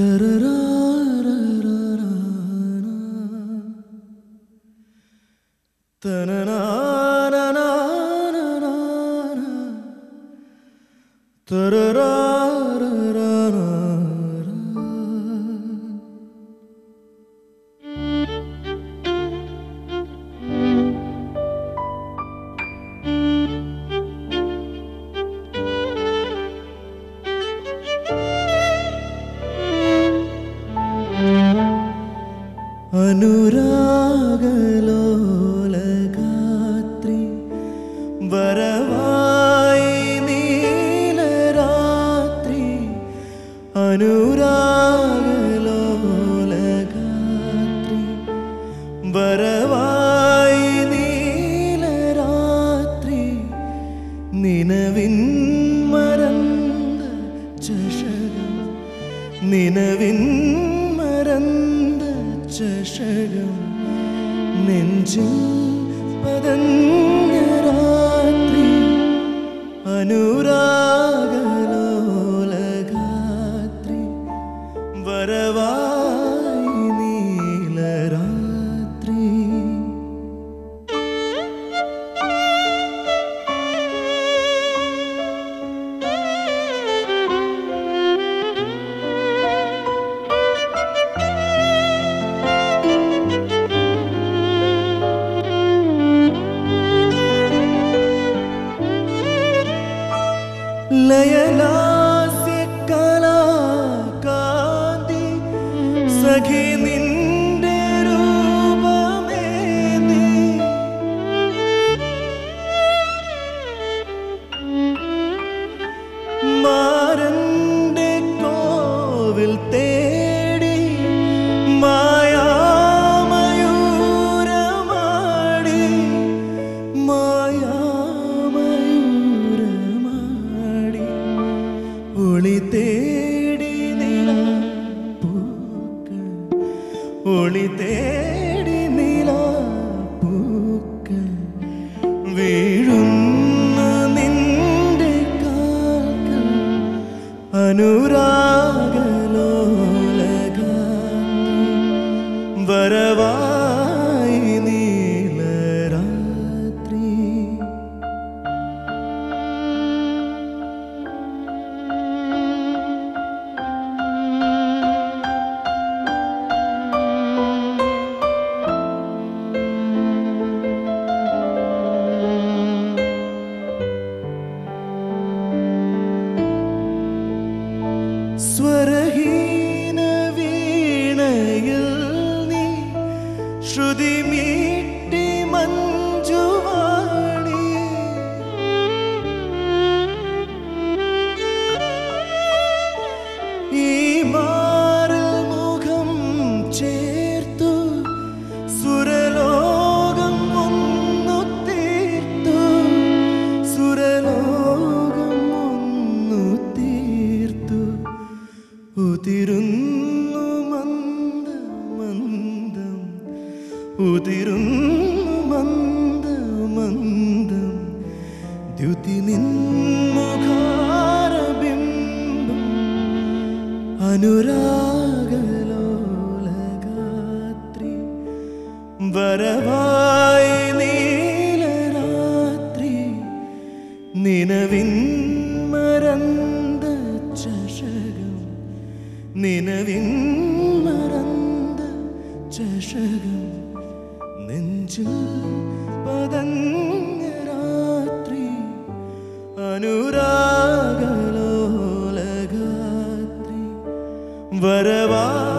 അനുരാഗലോലഗാത്രി വരവായി നീലരാത്രി അനുരാഗലോലഗാത്രി വരവായി നീലരാത്രി നിനവിൻ മറന്ന ചഷകം നിനവിൻ മറന്ന ചഷകം നെഞ്ചിൽ പതഞ്ഞ രാത്രി അനുരാഗലോലഗാത്രി വരവായി നീലരാത്രി ലയലാസ്യ കലാകാന്തി സഖി നിന്റെ രൂപമേന്തി മാരന്റെ കോവിൽ തേടി മായാമയൂരമാടി ഒളി തേടി നിലാപ്പൂക്കൾ ഒളി തേടി നിലാപ്പൂക്കൾ വീഴുന്ന നിന്റെ കാൽക്കൽ അനുരാഗലോലഗാത്രി വരവായി നീലരാത്രി സ്വരഹീന വീണയിൽ നീ ശ്രുതി മീട്ടി മഞ്ജുവാണി ഈ മാറിൽ മുഖം ചേർത്തു സുരലോകം ഒന്നു തീർത്തു സുരലോകം ഒന്നു തീർത്തു ഉതിരുന്നു മന്ദമന്ദം ഉതിരുന്നു മന്ദമന്ദം ദ്യുതി നിൻമുഖാരബിംബം അനുരാഗലോലഗാത്രി വരവായി നീലരാത്രി നിനവിൻ മറന്ന ചഷകം നിനവിൻ മറന്ന ചഷകം നെഞ്ചിൽ പതഞ്ഞ രാത്രി അനുരാഗലോലഗാത്രി വരവാ